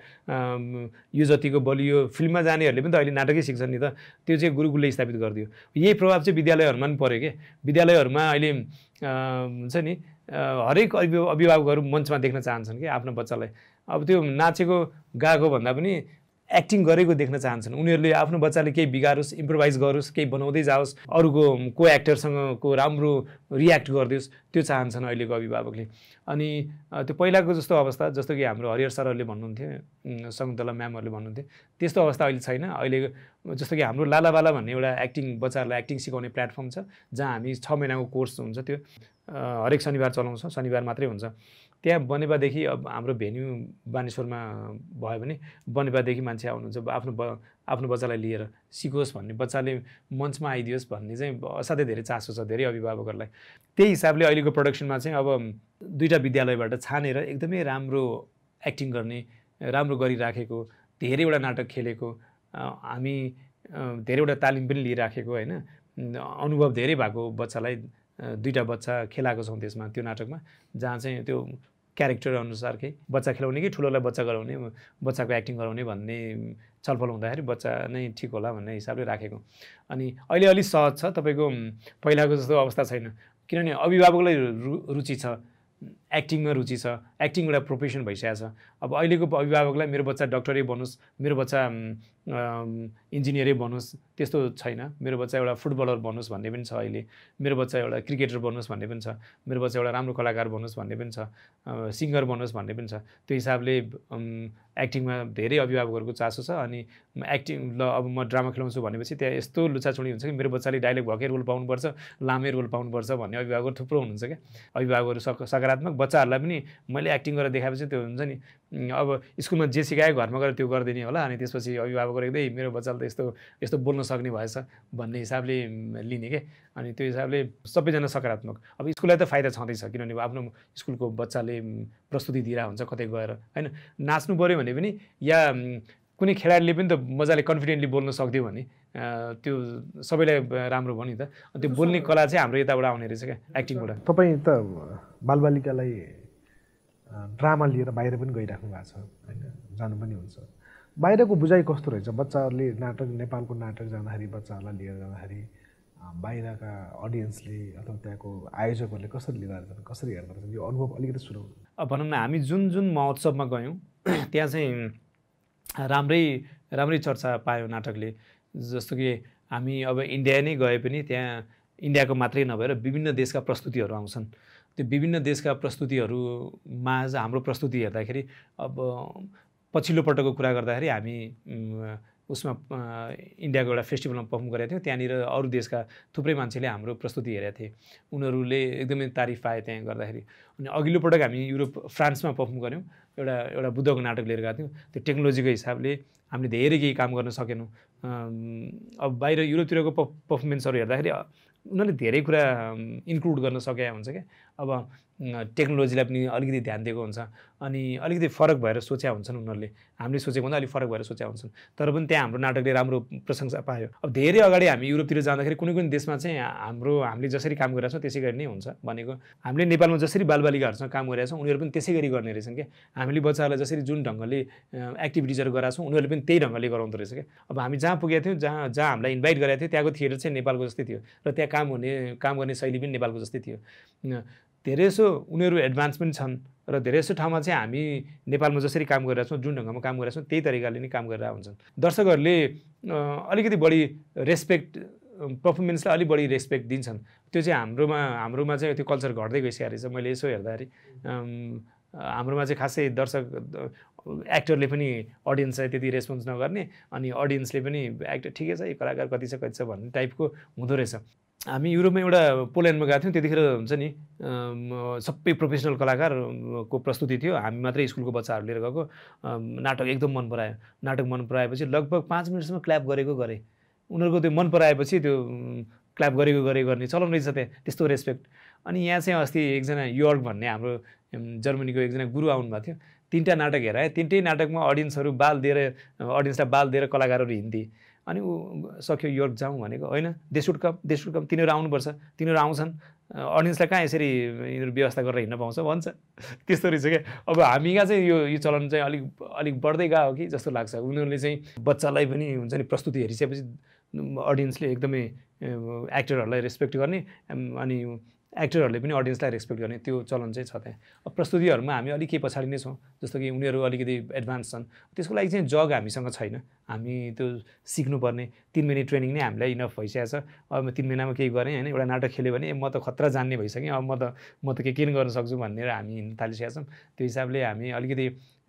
यो जतिको बलियो फिल्ममा जानेहरूले पनि त अहिले नाटकै सिक्छन् नि त, त्यो चाहिँ गुरुकुलले स्थापित गरिदियो। यही प्रभाव चाहिँ विद्यालयहरूमा पनि पऱ्यो कि विद्यालयहरूमा अहिले हुन्छ नि हरेक अभिभावकहरू मञ्चमा देख्न चाहन्छन् कि आफ्नो बच्चालाई। अब त्यो नाचेको गाएको भन्दा पनि एक्टिङ गरेको देख्न चाहन्छन्। उनीहरूले आफ्नो बच्चाले केही बिगारोस्, इम्प्रोभाइज गरोस्, केही बनाउँदै जाओस्, अरूको को एक्टरसँगको राम्रो रियाक्ट गरिदियोस्, त्यो चाहन्छन् अहिलेको अभिभावकले। अनि त्यो पहिलाको जस्तो अवस्था, जस्तो कि हाम्रो हरिहर सरहरूले भन्नुहुन्थ्यो, शकुन्तला म्यामहरूले भन्नुहुन्थ्यो, त्यस्तो अवस्था अहिले छैन। अहिले जस्तो कि हाम्रो लालाबाला भन्ने एउटा एक्टिङ बच्चाहरूलाई एक्टिङ सिकाउने प्लेटफर्म छ जहाँ हामी छ महिनाको कोर्स हुन्छ, त्यो हरेक शनिबार चलाउँछौँ, शनिबार मात्रै हुन्छ। त्यहाँ बनेपादेखि अब हाम्रो भेन्यू बानेश्वरमा भयो भने बनेपादेखि मान्छे आउनुहुन्छ आफ्नो ब आफ्नो बच्चालाई लिएर सिकोस् भन्ने, बच्चाले मञ्चमा आइदियोस् भन्ने चाहिँ असाध्यै धेरै चासो छ धेरै अभिभावकहरूलाई। त्यही हिसाबले अहिलेको प्रोडक्सनमा चाहिँ अब दुईवटा विद्यालयबाट छानेर एकदमै राम्रो एक्टिङ गर्ने, राम्रो गरिराखेको, धेरैवटा नाटक खेलेको, हामी धेरैवटा तालिम पनि लिइराखेको होइन, अनुभव धेरै भएको बच्चालाई दुईवटा बच्चा खेलाएको छौँ त्यसमा, त्यो नाटकमा, जहाँ चाहिँ त्यो क्यारेक्टर अनुसारकै बच्चा खेलाउने कि ठुलोलाई बच्चा गराउने, बच्चाको एक्टिङ गराउने भन्ने छलफल हुँदाखेरि बच्चा नै ठिक होला भन्ने हिसाबले राखेको। अनि अहिले अलिक सहज छ, तपाईँको पहिलाको जस्तो अवस्था छैन, किनभने अभिभावकलाई रु रुचि छ, एक्टिङमा रुचि छ, एक्टिङ एउटा प्रोफेसन भइसकेको छ। अब अहिलेको अभिभावकलाई मेरो बच्चा डक्टरै बनोस्, मेरो बच्चा इन्जिनियरै बनोस् त्यस्तो छैन, मेरो बच्चा एउटा फुटबलर बनोस् भन्ने पनि छ अहिले, मेरो बच्चा एउटा क्रिकेटर बनोस् भन्ने पनि छ, मेरो बच्चा एउटा राम्रो कलाकार बनोस् भन्ने पनि छ, सिङ्गर बनोस् भन्ने पनि छ। त्यो हिसाबले एक्टिङमा धेरै अभिभावकहरूको चासो छ। अनि एक्टिङ ल अब म ड्रामा खेलाउँछु भनेपछि त्यहाँ यस्तो लुचाचुडी हुन्छ कि मेरो बच्चाले डाइलेक्ट भएकै रोल पाउनुपर्छ, लामै रोल पाउनुपर्छ भन्ने अभिभावकहरू थुप्रो हुनुहुन्छ क्या। अभिभावकहरू सक सकारात्मक, बच्चाहरूलाई पनि मैले एक्टिङ गरेर देखाएपछि त्यो हुन्छ नि, अब स्कुलमा जे सिकायो घरमा गएर त्यो गरिदिने होला, अनि त्यसपछि अभिभावकहरू एकदमै मेरो बच्चाले त यस्तो यस्तो बोल्न सक्ने भएछ भन्ने हिसाबले लिने के। अनि त्यो हिसाबले सबैजना सकारात्मक। अब स्कुललाई त फाइदा छँदैछ, किनभने आफ्नो स्कुलको बच्चाले प्रस्तुति दिइरहेको हुन्छ कतै गएर होइन। नाच्नु पऱ्यो भने पनि या कुनै खेलाडीले पनि त मजाले कन्फिडेन्टली बोल्न सक्दियो भने त्यो सबैलाई राम्रो भयो नि त। त्यो बोल्ने कला चाहिँ हाम्रो यताबाट आउने रहेछ क्या, एक्टिङबाट। तपाईँ त बालबालिकालाई ड्रामा लिएर बाहिर पनि गइराख्नु भएको छ होइन, जानु पनि हुन्छ। बाहिरको बुझाइ कस्तो रहेछ? बच्चाहरूले नाटक, नेपालको नाटक जाँदाखेरि बच्चाहरूलाई लिएर जाँदाखेरि बाहिरका अडियन्सले अथवा त्यहाँको आयोजकहरूले कसरी लिँदा रहेछन्, कसरी हेर्दो रहेछन्, यो अनुभव अलिकति सुरु। अब भनौँ न, हामी जुन जुन महोत्सवमा गयौँ त्यहाँ चाहिँ राम्रै राम्रै चर्चा पायौँ नाटकले। जस्तो कि हामी अब इन्डिया नै गए पनि त्यहाँ इन्डियाको मात्रै नभएर विभिन्न देशका प्रस्तुतिहरू आउँछन्। त्यो विभिन्न देशका प्रस्तुतिहरूमा हाम्रो प्रस्तुति हेर्दाखेरि अब पछिल्लो पटकको कुरा गर्दाखेरि हामी उसमा इन्डियाको एउटा फेस्टिभलमा पर्फर्म गरेका थियौँ। त्यहाँनिर अरू देशका थुप्रै मान्छेले हाम्रो प्रस्तुति हेरेका थिए, उनीहरूले एकदमै तारिफ पाए त्यहाँ गर्दाखेरि। अनि अघिल्लो पटक हामी युरोप फ्रान्समा पर्फर्म गऱ्यौँ, एउटा एउटा बुद्धको नाटक लिएर गएको थियौँ। त्यो टेक्नोलोजीको हिसाबले हामीले धेरै केही काम गर्न सकेनौँ। अब बाहिर युरोपतिरको प पर्फर्मेन्सहरू हेर्दाखेरि उनीहरूले धेरै कुरा इन्क्लुड गर्न सकेका हुन्छ क्या। अब टेक्नोलोजीलाई पनि अलिकति ध्यान दिएको हुन्छ, अनि अलिकति फरक भएर सोच्या हुन्छन् उनीहरूले, हामीले सोचेको भन्दा अलिक फरक भएर सोच्या हुन्छन्। तर पनि त्यहाँ हाम्रो नाटकले राम्रो प्रशंसा पायो। अब धेरै अगाडि हामी युरोपतिर जाँदाखेरि कुनै कुनै देशमा चाहिँ हाम्रो हामीले जसरी काम गरिरहेको छौँ त्यसै गरी नै हुन्छ। भनेको हामीले नेपालमा जसरी बालबालिकाहरूसँग काम गरिरहेको छौँ उनीहरू पनि त्यसै गरी गर्ने रहेछन् क्या। हामीले बच्चाहरूलाई जसरी जुन ढङ्गले एक्टिभिटिजहरू गराएको छौँ उनीहरूले पनि त्यही ढङ्गले गराउँदो रहेछ क्या। अब हामी जहाँ पुगेका थियौँ, जहाँ जहाँ हामीलाई इन्भाइट गरेको थियो त्यहाँको थिएटर चाहिँ नेपालको जस्तै थियो, र त्यहाँ काम हुने काम गर्ने शैली पनि नेपालको जस्तै थियो। धेरै जसो उनीहरू एडभान्स पनि छन्, र धेरै जसो ठाउँमा चाहिँ हामी नेपालमा जसरी काम गरिरहेको छौँ, जुन ढङ्गमा काम गरिरहेको छौँ त्यही तरिकाले नै काम गरिरहेको हुन्छन्। दर्शकहरूले अलिकति बढी रेस्पेक्ट, पर्फर्मेन्सलाई अलिक बढी रेस्पेक्ट दिन्छन्। त्यो चाहिँ हाम्रोमा हाम्रोमा चाहिँ त्यो कल्चर घट्दै गइसकेको रहेछ। मैले यसो हेर्दाखेरि हाम्रोमा चाहिँ खासै दर्शक एक्टरले पनि अडियन्सलाई त्यति रेस्पोन्स नगर्ने, अनि अडियन्सले पनि एक्टर ठिकै छ, यो कलाकार कति छ कति छ भन्ने टाइपको हुँदो रहेछ। हामी युरोपमा एउटा पोल्यान्डमा गएको थियौँ, त्यतिखेर हुन्छ नि सबै प्रोफेसनल कलाकारको प्रस्तुति थियो, हामी मात्रै स्कुलको बच्चाहरू लिएर गएको। नाटक एकदम मन परायो। नाटक मन पराएपछि लगभग पाँच मिनटसम्म क्ल्याप गरेको गरे। उनीहरूको त्यो मन पराएपछि त्यो क्ल्याप गरेको गरे गर्ने चलन रहेछ त्यहाँ, त्यस्तो रेस्पेक्ट। अनि यहाँ चाहिँ अस्ति एकजना योर्क भन्ने हाम्रो जर्मनीको एकजना गुरु आउनुभएको थियो, तिनवटा नाटक हेराए, तिनटै नाटकमा अडियन्सहरू बाल दिएर अडियन्सलाई बाल दिएर कलाकारहरू हिँड्थे। अनि ऊ सक्यो योर्क जाउँ भनेको, होइन they should come they should come तिनीहरू आउनुपर्छ, तिनीहरू आउँछन्, अडियन्सलाई कहाँ यसरी यिनीहरू व्यवस्था गरेर हिँड्न पाउँछ भन्छ। त्यस्तो रहेछ क्या। अब हामी कहाँ चाहिँ यो यो चलन चाहिँ अलिक अलिक बढ्दै गयो कि जस्तो लाग्छ। उनीहरूले चाहिँ बच्चालाई पनि हुन्छ नि प्रस्तुति हेरिसकेपछि अडियन्सले एकदमै एक्टरहरूलाई रेस्पेक्ट गर्ने, अनि एक्टरहरूले पनि अडियन्सलाई रेस्पेक्ट गर्ने त्यो चलन चाहिँ छ त्यहाँ। अब प्रस्तुतिहरूमा हामी अलिक केही पछाडि नै छौँ, जस्तो कि उनीहरू अलिकति एडभान्स छन्। त्यसको लागि चाहिँ जग हामीसँग छैन, हामी त्यो सिक्नुपर्ने। तिन महिने ट्रेनिङ नै हामीलाई इनफ भइसकेको छ। अब म तिन महिनामा केही गरेँ होइन, एउटा नाटक खेल्यो भने म त खतरा जान्ने भइसकेँ, अब म त म त के के गर्न सक्छु भनेर हामी हिँड्न थालिसकेका छौँ। त्यो हिसाबले हामी अलिकति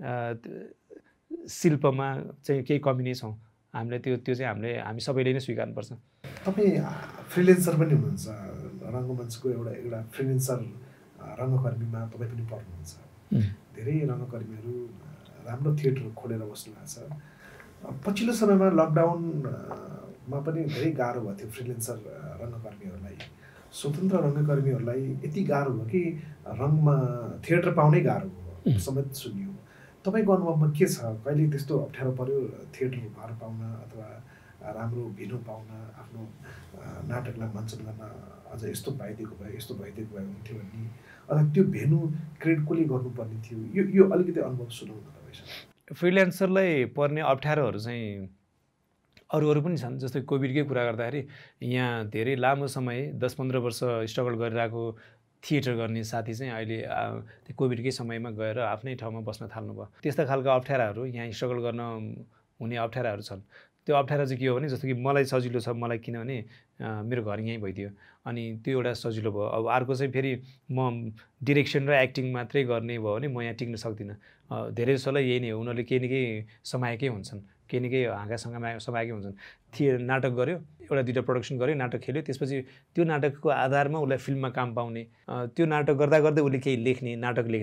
शिल्पमा चाहिँ केही कमी नै छौँ। हामीले त्यो त्यो चाहिँ हामीले हामी सबैले नै स्वीकार्नुपर्छ। तपाईँ फ्रिलेन्सर पनि हुनुहुन्छ, रङ्गमञ्चको एउटा एउटा फ्रिलेन्सर रङ्गकर्मीमा तपाईँ पनि पर्नुहुन्छ। धेरै रङ्गकर्मीहरू राम्रो थिएटर खोलेर बस्नु भएको छ। पछिल्लो समयमा लकडाउनमा पनि धेरै गाह्रो भएको थियो फ्रिलेन्सर रङ्गकर्मीहरूलाई। स्वतन्त्र रङ्गकर्मीहरूलाई यति गाह्रो भयो कि रङमा थिएटर पाउनै गाह्रो भयो, समेत सुनियो। तपाईँको अनुभवमा के छ? कहिले त्यस्तो अप्ठ्यारो पर्यो थिएटर घर पाउन अथवा राम्रो भेन्यू पाउन, आफ्नो नाटकलाई मञ्चन गर्न, अझ यस्तो भइदिएको भए यस्तो भइदिएको भए हुन्थ्यो भन्ने, अथवा त्यो भेन्यू क्रिएट कसले गर्नुपर्ने थियो? यो यो अलिकति अनुभव सुनाउनु तपाईँसँग। फ्रिल्यान्सरलाई पर्ने अप्ठ्यारोहरू चाहिँ अरू अरू पनि छन्। जस्तै कोभिडकै कुरा गर्दाखेरि यहाँ धेरै लामो समय दस पन्ध्र वर्ष स्ट्रगल गरिरहेको थिएटर गर्ने साथी चाहिँ अहिले त्यो कोभिडकै समयमा गएर आफ्नै ठाउँमा बस्न थाल्नुभयो। त्यस्ता खालका अप्ठ्याराहरू यहाँ स्ट्रगल गर्न हुने अप्ठ्याराहरू छन्। त्यो अप्ठ्यारा चाहिँ के हो भने, जस्तो कि मलाई सजिलो छ, मलाई किनभने मेरो घर यहीँ भइदियो, अनि त्यो एउटा सजिलो भयो। अब अर्को चाहिँ फेरि म डिरेक्सन र एक्टिङ मात्रै गर्ने भयो भने म यहाँ टिक्न सक्दिनँ। धेरै जसोलाई यही नै हो, उनीहरूले केही न केही समाएकै हुन्छन्, केही न केही हाँगा सँगा समाएकै हुन्छन्। थिए नाटक गऱ्यो, एउटा दुइटा प्रडक्सन गऱ्यो, नाटक खेल्यो, त्यसपछि त्यो नाटकको आधारमा उसलाई फिल्ममा काम पाउने, त्यो नाटक गर्दा गर्दै उसले केही लेख्ने, नाटक लेख्ने,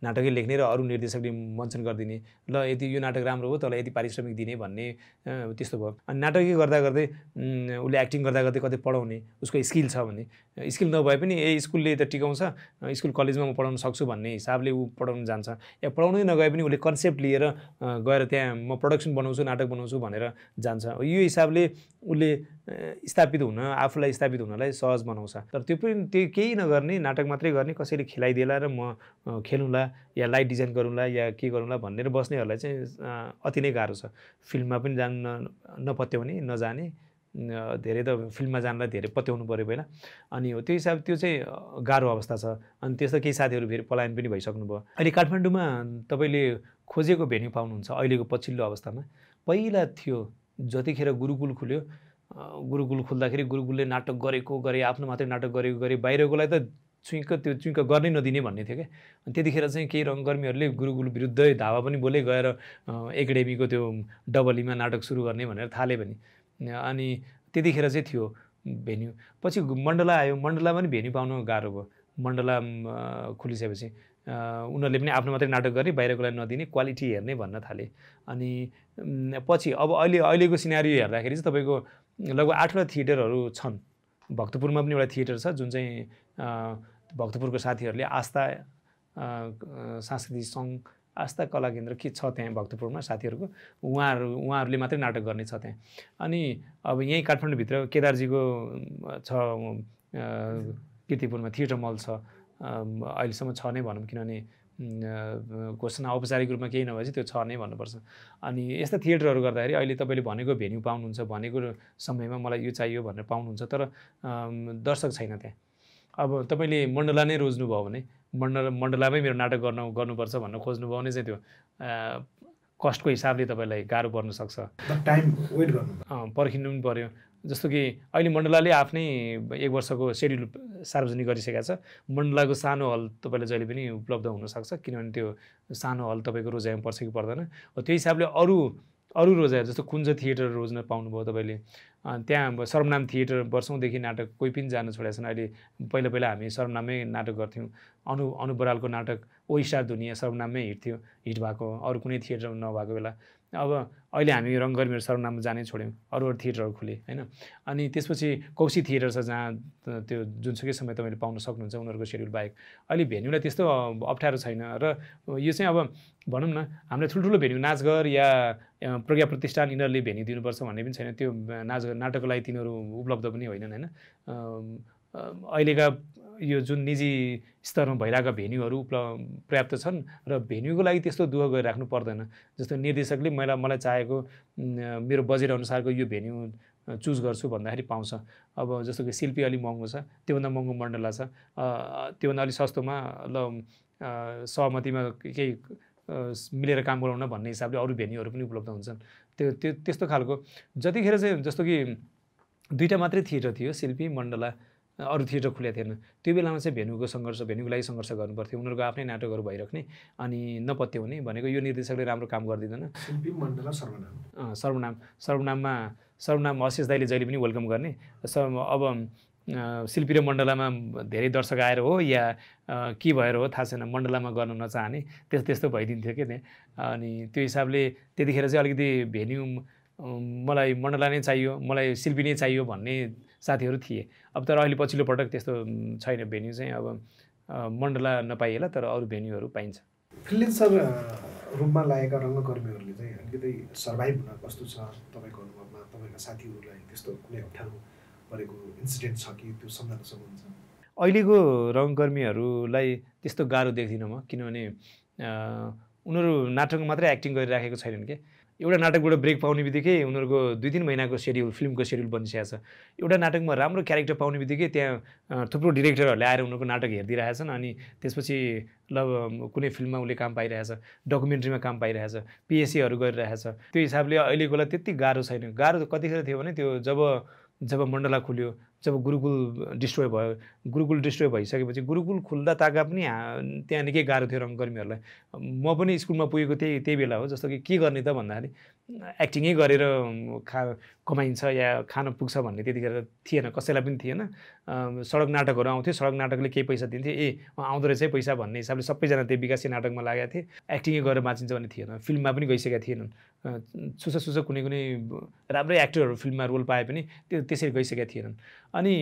नाटकै लेख्ने र अरू निर्देशकले मञ्चन गरिदिने, ल यति यो नाटक राम्रो हो तँलाई यति पारिश्रमिक दिने भन्ने त्यस्तो भयो। अनि नाटकै गर्दा गर्दै उसले एक्टिङ गर्दा गर्दै कतै पढाउने उसको स्किल छ भने, स्किल नभए पनि ए स्कुलले त टिकाउँछ, स्कुल कलेजमा म पढाउन सक्छु भन्ने हिसाबले ऊ पढाउन जान्छ, या पढाउनै नगए पनि उसले कन्सेप्ट लिएर गएर त्यहाँ म प्रडक्सन बनाउँछु नाटक बनाउँछु भनेर जान्छ। यो हिसाबले उसले स्थापित हुन आफूलाई स्थापित हुनलाई सहज बनाउँछ। तर त्यो पनि त्यो केही नगर्ने नाटक मात्रै गर्ने, कसैले खेलाइदिएला र म खेलौँला या लाइट डिजाइन गरौँला या के गरौँला भनेर बस्नेहरूलाई चाहिँ अति नै गाह्रो छ। फिल्ममा पनि जान्न नपत्याउने नजाने, धेरै त फिल्ममा जानलाई धेरै पत्याउनु पऱ्यो पहिला, अनि हो त्यो हिसाब त्यो चाहिँ गाह्रो अवस्था छ। अनि त्यस्तो केही साथीहरू फेरि पलायन पनि भइसक्नु भयो। अहिले काठमाडौँमा तपाईँले खोजेको भेन्यू पाउनुहुन्छ अहिलेको पछिल्लो अवस्थामा? पहिला थियो जतिखेर गुरुकुल खुल्यो, गुरुकुल खुल्दाखेरि गुरुकुलले नाटक गरेको गरे, आफ्नो मात्रै नाटक गरेको गरे, बाहिरकोलाई त चुइक त्यो चुइक गर्नै नदिने भन्ने थियो क्या। अनि त्यतिखेर चाहिँ केही रङ्गकर्मीहरूले गुरुकुल विरुद्ध धावा पनि बोले, गएर एकाडेमीको त्यो डबलीमा नाटक सुरु गर्ने भनेर थाले पनि। अनि त्यतिखेर चाहिँ थियो भेन्यू। पछि मण्डला आयो, मण्डलामा पनि भेन्यू पाउनु गाह्रो भयो। मण्डला खुलिसकेपछि उनीहरूले पनि आफ्नो मात्रै नाटक गरे, बाहिरकोलाई नदिने, क्वालिटी हेर्ने भन्न थाले। अनि पछि अब अहिले अहिलेको सिनारियो हेर्दाखेरि चाहिँ तपाईँको लगभग आठवटा थिएटरहरू छन्। भक्तपुरमा पनि एउटा थिएटर छ जुन चाहिँ भक्तपुरको साथीहरूले आस्था सांस्कृतिक सङ्घ, आस्था कला केन्द्र के छ त्यहाँ भक्तपुरमा साथीहरूको, उहाँहरू उहाँहरूले मात्रै नाटक गर्ने छ त्यहाँ। अनि अब यहीँ काठमाडौँभित्र केदारजीको छ कीर्तिपुरमा थिएटर मल छ, अहिलेसम्म छ नै भनौँ, किनभने घोषणा औपचारिक रूपमा केही नभएपछि त्यो छ नै भन्नुपर्छ। अनि यस्ता थिएटरहरू गर्दाखेरि अहिले तपाईँले भनेको भेन्यू पाउनुहुन्छ, भनेको समयमा मलाई यो चाहियो भनेर पाउनुहुन्छ, तर दर्शक छैन त्यहाँ। अब तपाईँले मण्डला नै रोज्नुभयो भने, मण्डला मण्डलामै मेरो नाटक गर्नु गर्नुपर्छ भनेर खोज्नुभयो भने चाहिँ त्यो कस्टको हिसाबले तपाईँलाई गाह्रो पर्न सक्छ, टाइम वेट गर्नु पर्खिनु पनि पऱ्यो। जस्तो कि अहिले मण्डलाले आफ्नै एक वर्षको सेड्युल सार्वजनिक गरिसकेको छ। मण्डलाको सानो हल तपाईँलाई जहिले पनि उपलब्ध हुनसक्छ, किनभने त्यो सानो हल तपाईँको रोजाइमा पर्छ कि पर्दैन। त्यो हिसाबले अरू अरू रोजाइ जस्तो कुञ्ज थिएटर रोज्न पाउनुभयो तपाईँले। त्यहाँ सर्वनाम थिएटर वर्षौँदेखि नाटक कोही पनि जान छोडेको छैन। अहिले पहिला पहिला हामी सर्वनाममै नाटक गर्थ्यौँ। अनु अनु बरालको नाटक ओ स्टार दुनियाँ सर्वनाममै हिट थियो, हिट भएको, अरू कुनै थिएटर नभएको बेला। अब अहिले हामी रङ्गकर्मीहरू सर्वनाममा जानै छोड्यौँ, अरू अरू थिएटरहरू खुले होइन। अनि त्यसपछि कौशी थिएटर छ जहाँ त्यो जुनसुकै समय तपाईँले पाउन सक्नुहुन्छ उनीहरूको सेड्युल बाहेक। अहिले भेन्यूलाई त्यस्तो अप्ठ्यारो छैन। र यो चाहिँ अब भनौँ न हामीलाई ठुल्ठुलो भेन्यू नाचघर या प्रज्ञा प्रतिष्ठान यिनीहरूले भेन्यू दिनुपर्छ भन्ने पनि छैन। त्यो नाच नाटकको लागि तिनीहरू उपलब्ध पनि होइनन् होइन। अहिलेका यो जुन निजी स्तरमा भइरहेका भेन्यूहरू उपलब्ध पर्याप्त छन् र भेन्यूको लागि त्यस्तो दुःख गरिराख्नु पर्दैन। जस्तो निर्देशकले मलाई मलाई चाहेको मेरो बजेट अनुसारको यो भेन्यू चुज गर्छु भन्दाखेरि पाउँछ। अब जस्तो कि शिल्पी अलिक महँगो छ, त्योभन्दा महँगो मण्डला छ, त्योभन्दा अलिक सस्तोमा ल सहमतिमा केही मिलेर काम गराउन भन्ने हिसाबले अरू भेन्यूहरू पनि उपलब्ध हुन्छन्। त्यो त्यो त्यस्तो खालको जतिखेर चाहिँ जस्तो कि दुईवटा मात्रै थिएटर थियो, शिल्पी मण्डला, अरू थिएटर खुलेको थिएन। त्यो बेलामा चाहिँ भेन्यूको सङ्घर्ष भेन्यूको लागि सङ्घर्ष गर्नुपर्थ्यो। उनीहरूको आफ्नै नाटकहरू भइराख्ने अनि नपत्याउने भनेको यो निर्देशकले राम्रो काम गरिदिँदैन। शिल्पी मण्डला सर्वनाम सर्वनाम सर्वनाममा सर्वनाम अशेष दाइले जहिले पनि वेलकम गर्ने। अब शिल्पी र मण्डलामा धेरै दर्शक आएर हो या के भएर हो थाहा छैन, मण्डलामा गर्न नचाहने त्यस्तो त्यस्तो भइदिन्थ्यो क्या त्यहाँ। अनि त्यो हिसाबले त्यतिखेर चाहिँ अलिकति भेन्यू मलाई मण्डला नै चाहियो, मलाई शिल्पी नै चाहियो भन्ने साथीहरू थिए। अब तर अहिले पछिल्लो पटक त्यस्तो छैन। भेन्यू चाहिँ अब मण्डला नपाइएला तर अरू भेन्यूहरू पाइन्छ। फ्रिलेन्सर रूपमा लागेका रङ्गकर्मीहरूले चाहिँ अलिकति सर्भाइभ हुन कस्तो छ तपाईँको अनुभवमा? तपाईँका साथीहरूलाई त्यस्तो कुनै अप्ठ्यारो परेको इन्सिडेन्ट छ कि त्यो सम्झाउन सक्नुहुन्छ? अहिलेको रङ्गकर्मीहरूलाई त्यस्तो गाह्रो देख्दिनँ म, किनभने उनीहरू नाटकमा मात्रै एक्टिङ गरिराखेको छैनन् क्या। एउटा नाटकबाट ब्रेक पाउने बित्तिकै उनीहरूको दुई तिन महिनाको सेड्युल फिल्मको सेड्युल बनिसकेको छ। एउटा नाटकमा राम्रो क्यारेक्टर पाउने बित्तिकै त्यहाँ थुप्रो डिरेक्टरहरूले आएर उनीहरूको नाटक हेरिदिइरहेछन्। अनि त्यसपछि ल कुनै फिल्ममा उसले काम पाइरहेछ, डकुमेन्ट्रीमा काम पाइरहेछ, पिएससीहरू गरिरहेछ। त्यो हिसाबले अहिलेकोलाई त्यति गाह्रो छैन। गाह्रो कतिखेर थियो भने त्यो जब जब मण्डला खुल्यो जब गुरुकुल डिस्ट्रोय भयो गुरुकुल डिस्ट्रोय भइसकेपछि गुरुकुल खुल्दा ताका पनि त्यहाँ निकै गाह्रो थियो रङ्गकर्मीहरूलाई। म पनि स्कुलमा पुगेको त्यही त्यही बेला हो। जस्तो कि के गर्ने त भन्दाखेरि एक्टिङै गरेर खा कमाइन्छ या खान पुग्छ भन्ने त्यतिखेर थिएन, कसैलाई पनि थिएन। सडक नाटकहरू आउँथ्यो, सडक नाटकले केही पैसा दिन्थ्यो, ए आउँदो रहेछ पैसा भन्ने हिसाबले सबैजना त्यो विकासे नाटकमा लागेका थिए। एक्टिङै गरेर बाँचिन्छ भन्ने थिएन, फिल्ममा पनि गइसकेका थिएनन्। सुस सुस कुनै कुनै राम्रै एक्टरहरू फिल्ममा रोल पाए पनि त्यो त्यसरी गइसकेका थिएनन्। अनि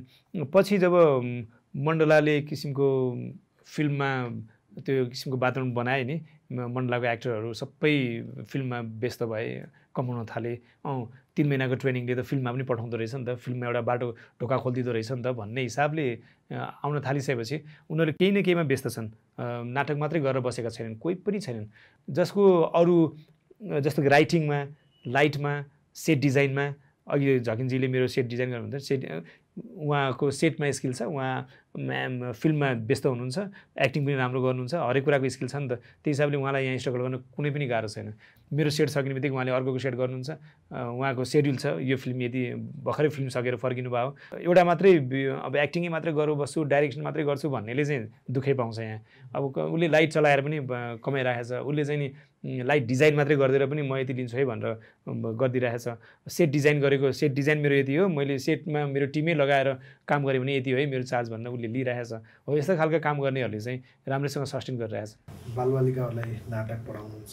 पछि जब मण्डलाले किसिमको फिल्ममा त्यो किसिमको वातावरण बनाए नि, मण्डलाको एक्टरहरू सबै फिल्ममा व्यस्त भए, कमाउन थाले। अँ तिन महिनाको ट्रेनिङले त फिल्ममा पनि पठाउँदो रहेछ नि त, फिल्ममा एउटा बाटो ढोका खोलिदिँदो रहेछ नि त भन्ने हिसाबले आउन थालिसकेपछि उनीहरू केही न केहीमा व्यस्त छन्। नाटक मात्रै गरेर बसेका छैनन्, कोही पनि छैनन् जसको अरू जस्तो कि राइटिङमा, लाइटमा, सेट डिजाइनमा। अघि झकिनजीले मेरो सेट डिजाइन गर्नुहुन्छ, सेट उहाँको सेटमा स्किल छ, उहाँ म्याम फिल्ममा व्यस्त हुनुहुन्छ, एक्टिङ पनि राम्रो गर्नुहुन्छ, हरेक कुराको स्किल छ नि त। त्यही हिसाबले उहाँलाई यहाँ स्ट्रगल गर्न कुनै पनि गाह्रो छैन। मेरो सेट सकिने बित्तिकै उहाँले अर्कोको सेट गर्नुहुन्छ, उहाँको सेड्युल छ, यो फिल्म यदि भर्खरै फिल्म सकेर फर्किनु भयो, एउटा मात्रै अब एक्टिङै मात्रै गरौँ बस्छु, डाइरेक्सन मात्रै गर्छु भन्नेले चाहिँ दुःखै पाउँछ यहाँ। अब उसले लाइट चलाएर पनि कमाइरहेको छ, उसले चाहिँ नि लाइट डिजाइन मात्रै गरिदिएर पनि म यति लिन्छु है भनेर गरिदिइरहेछ। सेट डिजाइन गरेको, सेट डिजाइन मेरो यति हो, मैले सेटमा मेरो टिमै लगाएर काम गरेँ भने यति हो है मेरो चार्ज भनेर उसले लिइरहेछ। हो यस्तो खालको काम गर्नेहरूले चाहिँ राम्रैसँग सस्टेन गरिरहेछ। बालबालिकाहरूलाई नाटक पढाउनुहुन्छ,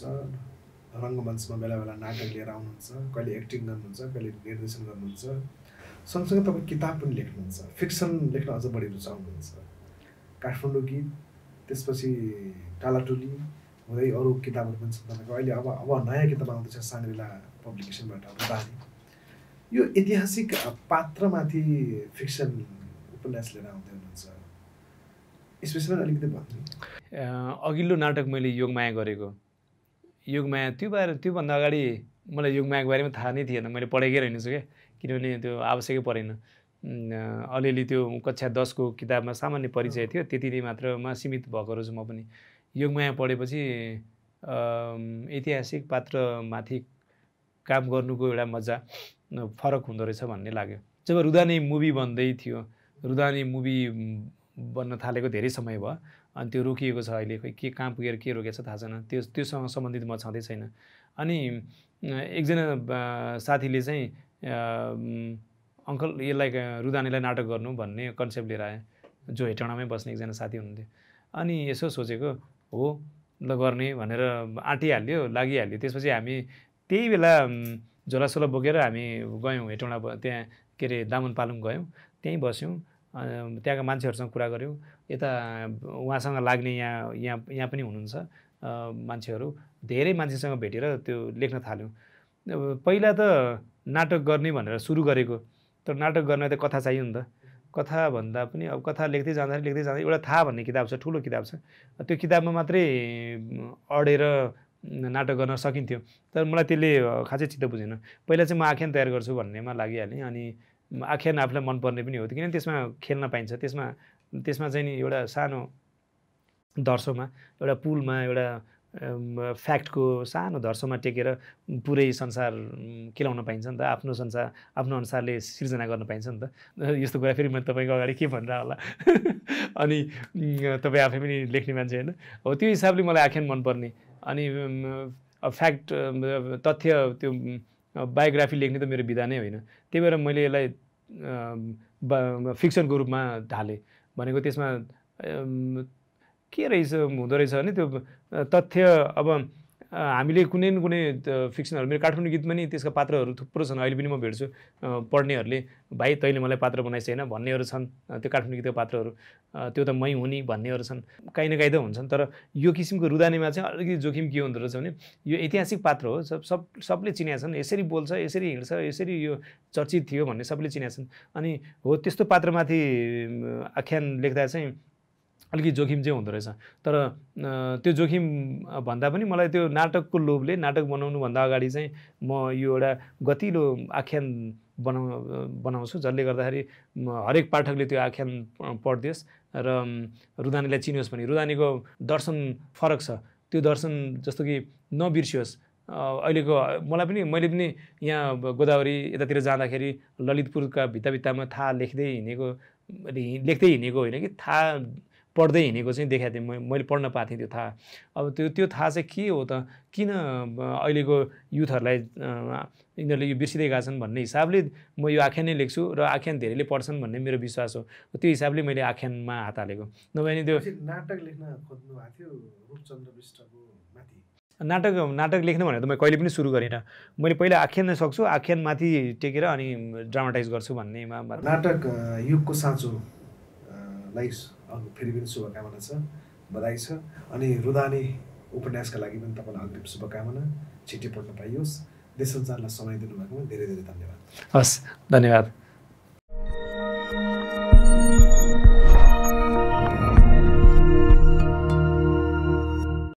रङ्गमञ्चमा बेला बेला नाटक लिएर आउनुहुन्छ, कहिले एक्टिङ गर्नुहुन्छ, कहिले निर्देशन गर्नुहुन्छ, सँगसँगै तपाईँ किताब पनि लेख्नुहुन्छ, फिक्सन लेख्न अझ बढी रुचाउनुहुन्छ। काठमाडौँ गीत, त्यसपछि टालाटोली हुँदै अरू किताबहरू पनि छन् तपाईँको। अहिले अब अब नयाँ किताब आउँदैछ साङ्ग्रिला पब्लिकेसनबाट, रुदानी। यो ऐतिहासिक पात्रमाथि फिक्सन उपन्यास लिएर आउँदै हुनुहुन्छ, स्पेसमा अलिकति भन्नु। अघिल्लो नाटक मैले योगमाया गरेको, योगमाया त्यो बारे त्योभन्दा अगाडि मलाई योगमायाको बारेमा थाहा नै थिएन, मैले पढेकै रहेनछु क्या, किनभने त्यो आवश्यकै परेन। अलिअलि त्यो कक्षा दसको किताबमा सामान्य परिचय थियो, त्यति नै मात्रमा सीमित भएको रहेछु म पनि। योगमाया पढेपछि ऐतिहासिक पात्रमाथि काम गर्नुको एउटा मजा फरक हुँदो रहेछ भन्ने लाग्यो। जब रुदानी मुभी बन्दै थियो, रुदानी मुभी बन्न थालेको धेरै समय भयो, अनि त्यो रोकिएको छ अहिले, खोइ के कहाँ पुगेर के रोकेको छ थाहा छैन, त्यो त्योसँग सम्बन्धित म छँदै छैन। अनि एकजना साथीले चाहिँ अङ्कल यसलाई रुदानीलाई नाटक गर्नु भन्ने कन्सेप्ट लिएर आए, जो हेटौँडामै बस्ने एकजना साथी हुनुहुन्थ्यो। अनि यसो सोचेको हो ल गर्ने भनेर आँटिहाल्यो, लागिहाल्यो। त्यसपछि हामी त्यही बेला झोलासोला बोकेर हामी गयौँ हेटौँडा, त्यहाँ के अरे दामन पालुङ गयौँ, त्यहीँ बस्यौँ, त्यहाँका मान्छेहरूसँग कुरा गऱ्यौँ। यता उहाँसँग लाग्ने यहाँ यहाँ यहाँ पनि हुनुहुन्छ मान्छेहरू, धेरै मान्छेसँग भेटेर त्यो लेख्न थाल्यौँ। पहिला त नाटक गर्ने भनेर सुरु गरेको, तर नाटक गर्न त कथा चाहियो नि त। कथा भन्दा पनि अब कथा लेख्दै जाँदाखेरि लेख्दै जाँदा एउटा थाहा भन्ने किताब छ, ठुलो किताब छ, त्यो किताबमा मात्रै अडेर नाटक गर्न सकिन्थ्यो। तर मलाई त्यसले खासै चित्त बुझेन। पहिला चाहिँ म आख्यान तयार गर्छु भन्नेमा लागिहालेँ। अनि आख्यान आफूलाई मनपर्ने पनि हो, किनभने त्यसमा खेल्न पाइन्छ। त्यसमा त्यसमा चाहिँ नि एउटा सानो दर्शोमा, एउटा पुलमा, एउटा फ्याक्टको सानो धर्सोमा टेकेर पुरै संसार केलाउन पाइन्छ नि त, आफ्नो संसार आफ्नो अनुसारले सिर्जना गर्न पाइन्छ नि त। यस्तो कुरा फेरि मैले तपाईँको अगाडि के भनेर होला अनि तपाईँ आफै पनि लेख्ने मान्छे होइन हो, त्यो हिसाबले मलाई आख्यान मनपर्ने। अनि फ्याक्ट तथ्य त्यो बायोग्राफी लेख्ने त मेरो विधा नै होइन, त्यही भएर मैले यसलाई फिक्सनको रूपमा ढालेँ। भनेको त्यसमा के रहेछ हुँदो रहेछ भने त्यो तथ्य, अब हामीले कुनै न कुनै फिक्सनहरू, मेरो काठमाडौँ गीतमा नि त्यसका पात्रहरू थुप्रो छन्। अहिले पनि म भेट्छु पढ्नेहरूले, भाइ तैँले मलाई पात्र बनाइस् होइन भन्नेहरू छन्, त्यो काठमाडौँ गीतको पात्रहरू, त्यो त मै हुँ नि भन्नेहरू छन्, काहीँ न काहीँ त हुन्छन्। तर यो किसिमको रुदानीमा चाहिँ अलिकति जोखिम के हुँदो रहेछ भने यो ऐतिहासिक पात्र हो, सब सब सबले चिनेका छन्, यसरी बोल्छ, यसरी हिँड्छ, यसरी यो चर्चित थियो भन्ने सबले चिनेका छन्। अनि हो त्यस्तो पात्रमाथि आख्यान लेख्दा चाहिँ अलिकति जोखिम चाहिँ हुँदो रहेछ। तर त्यो जोखिम भन्दा पनि मलाई त्यो नाटकको लोभले, नाटक बनाउनुभन्दा अगाडि चाहिँ म यो एउटा गतिलो आख्यान बनाउ बनाउँछु जसले गर्दाखेरि हरेक पाठकले त्यो आख्यान पढ्दियोस् र रुदानीलाई चिनियोस् भने। रुदानीको दर्शन फरक छ, त्यो दर्शन जस्तो कि नबिर्सियोस्, अहिलेको मलाई पनि मैले पनि यहाँ गोदावरी यतातिर जाँदाखेरि ललितपुरका भित्ता भित्तामा थाहा लेख्दै हिँडेको लेख्दै हिँडेको होइन कि थाहा पढ्दै हिँडेको चाहिँ देखाएको थिएँ मैले पढ्न पाएको थिएँ त्यो थाहा। अब त्यो त्यो थाहा चाहिँ के हो त, किन अहिलेको युथहरूलाई यिनीहरूले यो बिर्सिँदै गएका छन् भन्ने हिसाबले म यो आख्यान नै लेख्छु र आख्यान धेरैले पढ्छन् भन्ने मेरो विश्वास हो। त्यो हिसाबले मैले आख्यानमा हात हालेको। नभए नि त्यो नाटक लेख्न खोज्नु भएको थियो रूपचन्द्र विष्टको माथि। नाटक नाटक लेख्नु भनेर त मैले कहिले पनि सुरु गरिनँ। मैले पहिला आख्यान नै सक्छु, आख्यान माथि टेकेर अनि ड्रामाटाइज गर्छु भन्नेमा। नाटक युगको साँचो लाई फेरि पनि शुभकामना छ, बधाई छ। अनि रुदानी उपन्यासका लागि पनि तपाईँलाई अग्रिम शुभकामना, छिट्टै पढ्न पाइयोस्। देश सञ्चारलाई समय दिनुभएकोमा धेरै धेरै धन्यवाद। हस्, धन्यवाद।